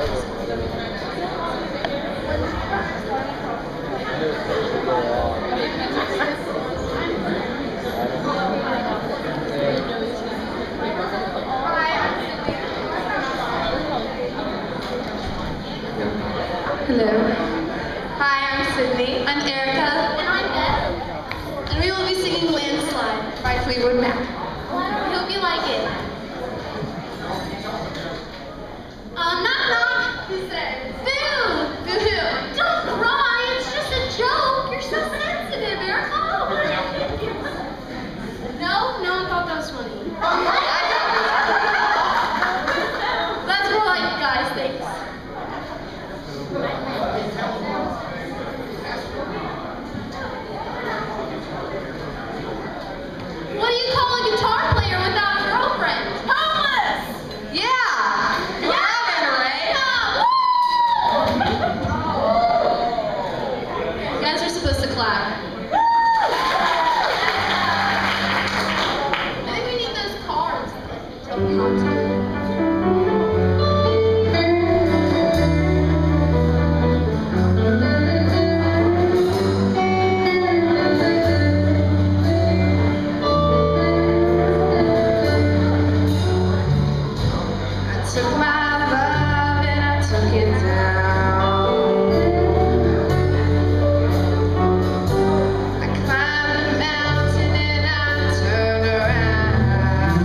Hello. Hi, I'm Sydney. I'm Erica. And I'm Beth. And we will be singing Landslide by Fleetwood Mac. We hope you like it. Knock knock. Who's there? Boo! Boo-hoo. Don't cry. It's just a joke. You're so sensitive, Erica. No one thought that was funny. That's more like guys' things. What do you call a guitar player without a girlfriend? Homeless! Yeah! You guys are supposed to clap. I think we need those cards that tell me how to. Took my love and I took it down. I climbed the mountain and I turned around.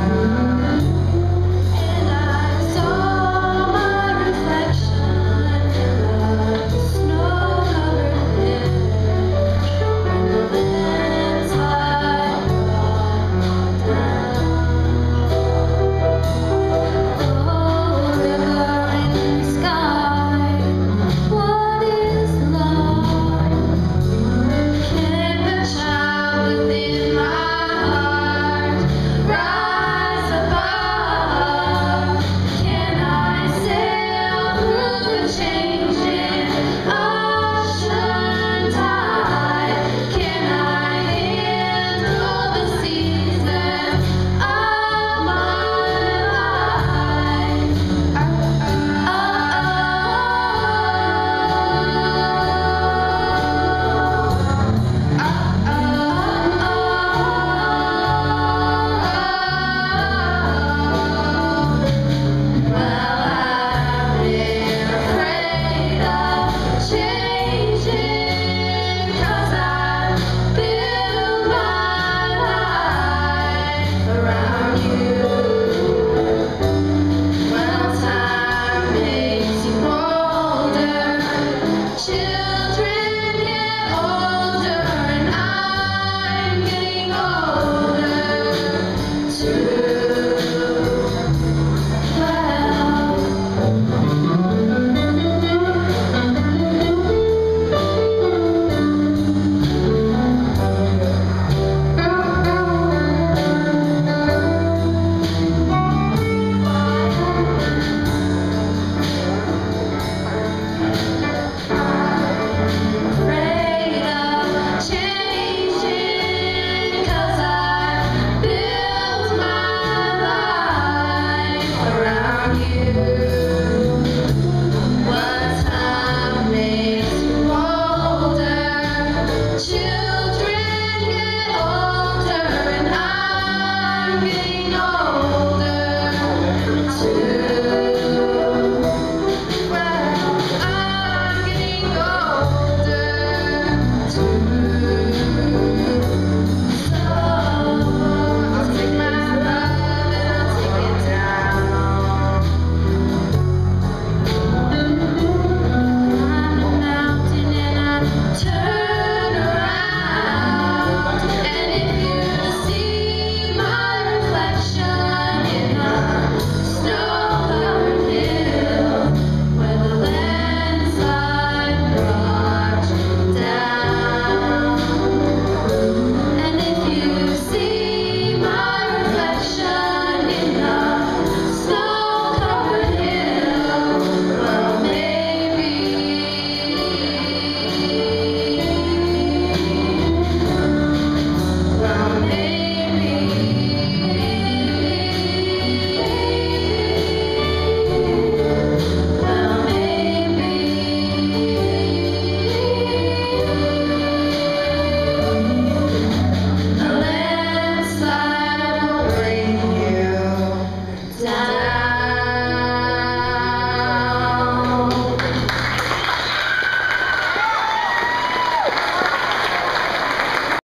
And I saw my reflection in the snow-covered ledge. And the landslide brought down. Children get older and I'm getting older too.